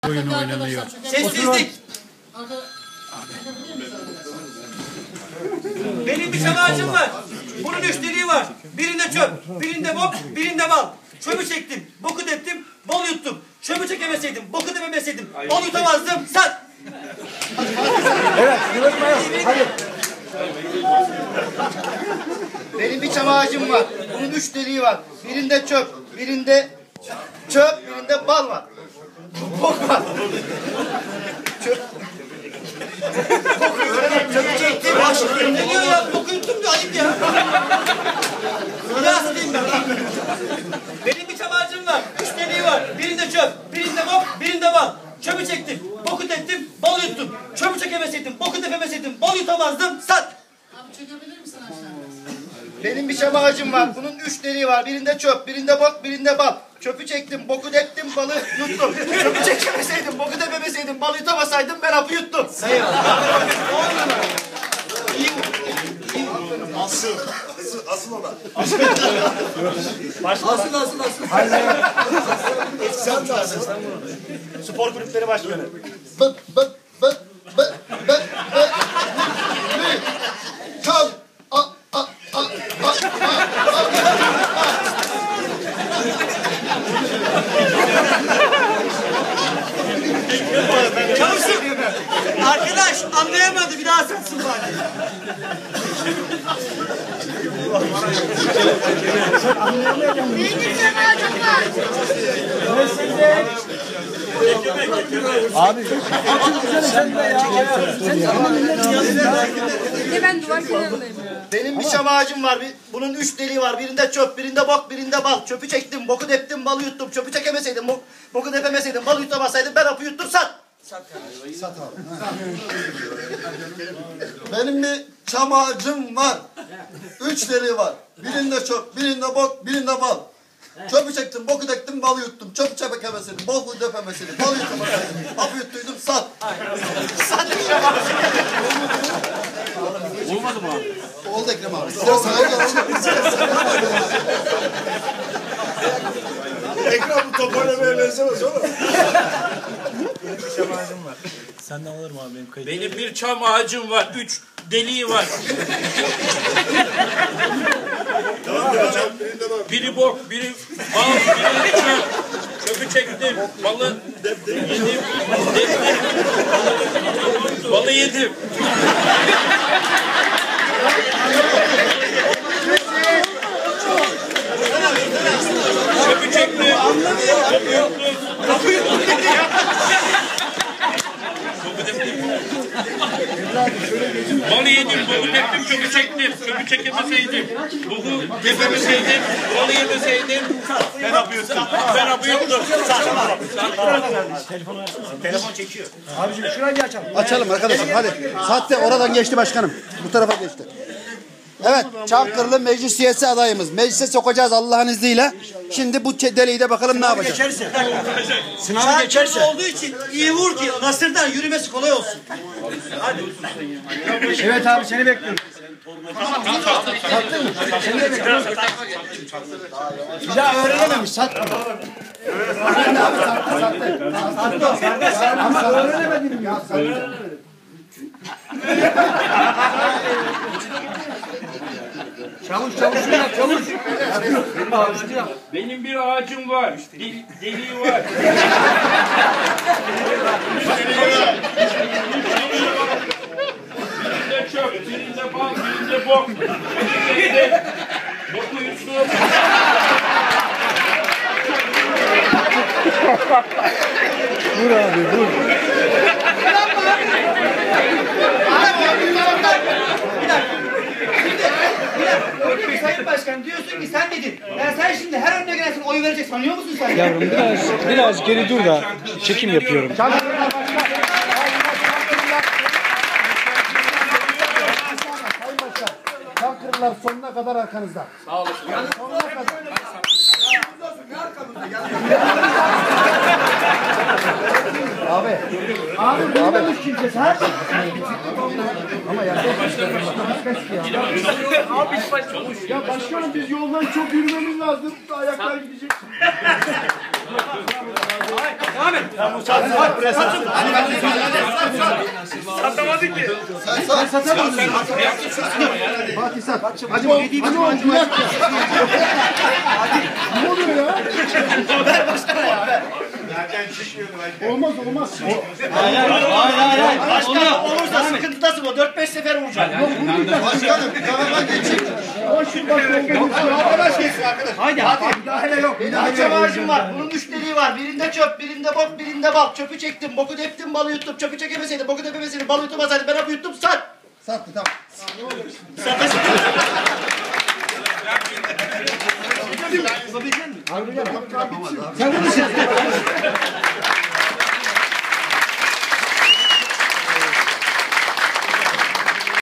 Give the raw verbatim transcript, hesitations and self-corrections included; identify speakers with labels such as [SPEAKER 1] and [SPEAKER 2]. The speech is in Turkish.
[SPEAKER 1] oyun oynanıyor.
[SPEAKER 2] Sessizlik. Benim bir çam ağacım var. Bunun üç deliği var. Birinde çöp, birinde bok, birinde bal. Çöpü çektim, boku deptim, bal yuttum. Çöpü çekemeseydim, boku depemeseydim, bal yutamazdım. Sat!
[SPEAKER 3] Evet, yürütmeyin. Hadi.
[SPEAKER 4] Benim bir çam ağacım var. Bunun üç deliği var. Birinde çöp, birinde çöp, birinde bal var. Bok var. Çöp.
[SPEAKER 2] Çöpü çektim. Ne diyor ya? Boku yuttum diyor. Ayıp ya. Kıyaslayayım ben. Benim bir çam ağacım var. Üç deliği var. Birinde çöp, birinde bok, birinde bal. Çöpü çektim, boku teptim, bal yuttum. Çöpü çekemeseydim, boku tepemeseydim, bal yutamazdım. Sat!
[SPEAKER 5] Abi çekebilir misin aşağıya?
[SPEAKER 4] Benim bir çam ağacım var. Bunun üç deliği var. Birinde çöp, birinde bok, birinde bal. Çöpü çektim, boku deptim, balı yuttum. Çöpü çekemeseydim, boku depemeseydim, balı yutamasaydım ben hapı yuttum.
[SPEAKER 2] Sayın.
[SPEAKER 6] Asıl. Asıl, asıl ona.
[SPEAKER 2] Asıl asıl asıl.
[SPEAKER 6] Sen de asıl.
[SPEAKER 3] Spor kulüpleri başkanı.
[SPEAKER 6] Bıt bıt bıt bıt bıt bıt. Ne? Çal. A a a a
[SPEAKER 2] Çavuşum. Arkadaş anlayamadı. Bir daha satsın bari.
[SPEAKER 5] Benim çam ağacım var.
[SPEAKER 3] Abi. Sen de ya.
[SPEAKER 5] Bir de ben duvar kenarındayım ya.
[SPEAKER 4] Benim bir çam ağacım var. Bir, bunun üç deliği var. Birinde çöp, birinde bok, birinde bal. Çöpü çektim, boku deptim, balı yuttum. Çöpü çekemeseydim, bok, boku depemeseydim, balı yutamasaydım ben hapı yuttum. Sat!
[SPEAKER 6] Sat abi. Benim bir çam ağacım var. Üç deliği var. Birinde çöp, birinde bok, birinde bal. Çöpü çektim, boku döktüm, balı yuttum. Çöpü çekemeseydim, boku döpemeseydim, balı yutamasaydım. Hapı yuttuydum, sat.
[SPEAKER 4] Sat Ekrem abi.
[SPEAKER 6] Olmadı mı abi? Oldu Ekrem abi. Sıra sana geldi. Ekrem bu top oynamaya benzemez oğlum.
[SPEAKER 1] Senden alırım abi benim kayıt.
[SPEAKER 7] Benim bir çam ağacım var. Üç deliği var. Biri bok, biri bal, biri çöp. Çöpü çektim, balı yedim, deptim, balı yedim. Çöpü çektim, çöpü yuttum. Balı yedim, boku teptim, çöpü çektim. Çöpü çekemeseydim, boku tepemeseydim, balı yemeseydim.
[SPEAKER 3] Ben yapıyorsun.
[SPEAKER 7] Ben hapı yuttum.
[SPEAKER 3] Telefon çekiyor. Abicim şurayı bir açalım.
[SPEAKER 6] Açalım arkadaşım hadi. Saatte oradan geçti başkanım. Bu tarafa geçti. Evet, Çankırılı meclis üyesi adayımız. Meclise sokacağız Allah'ın izniyle. Şimdi bu deliği de bakalım ne yapacak.
[SPEAKER 3] Geçerse. Sınavı geçerse.
[SPEAKER 2] Çarpılı olduğu için iyi vur ki nasırdan yürümesi kolay olsun. Hadi.
[SPEAKER 3] Evet abi seni bekliyorum. Seni de bekliyorum. Bir daha öğrenememiş. Sattı. Öğrenemedi abi. Sattı. Sattı. Sattı. Ama öğrenemedim ya. Öğrenemedim. Çavuş çavuş yap çavuş.
[SPEAKER 7] Benim bir ağacım var. Del, deliği var. Birinde çöp, birinde bal, birinde bok. Birinde boku yuttum.
[SPEAKER 3] Vur abi vur.
[SPEAKER 2] Sayın Başkan diyorsun ki sen dedin. Ya sen şimdi her önüne gelsin oy verecek sanıyor musun sen?
[SPEAKER 8] Yavrum biraz biraz geri dur da çekim yapıyorum.
[SPEAKER 6] Çankırılar sonuna kadar arkanızda.
[SPEAKER 7] Sağ olasın.
[SPEAKER 6] Sonuna kadar. Abi.
[SPEAKER 3] Abi duymamış kimsesi ha?
[SPEAKER 6] Ama ya.
[SPEAKER 3] Ya başkanım biz yoldan çok yürümemiz lazım. Ayaklar gidecek.
[SPEAKER 2] Devam et.
[SPEAKER 7] Satamadın ki.
[SPEAKER 6] Sen sat.
[SPEAKER 3] Fatih sat. Hadi o hadi o bir dakika. Ne oluyor ya?
[SPEAKER 4] Ver başkana ya ver.
[SPEAKER 3] Olmaz olmaz.
[SPEAKER 2] Hayır hayır hayır. Başkan olursa sıkıntıdasın o. dört beş sefer vuracak.
[SPEAKER 6] Başkanım kanama geçecek.
[SPEAKER 3] Hoş bak
[SPEAKER 4] Arkadaş geçsin arkadaş.
[SPEAKER 2] Haydi hadi.
[SPEAKER 3] müdahale yok.
[SPEAKER 4] Bir çam ağacım var. Bunun üç deliği var. Birinde çöp, birinde bok, birinde bal. Çöpü çektim, boku deptim, balı yuttum. Çöpü çekemeseydim, boku depemeseydim, balı yutamasaydım. Ben hapı yuttum, sat.
[SPEAKER 3] Sattı tamam.
[SPEAKER 4] Sat.
[SPEAKER 3] Sen bunu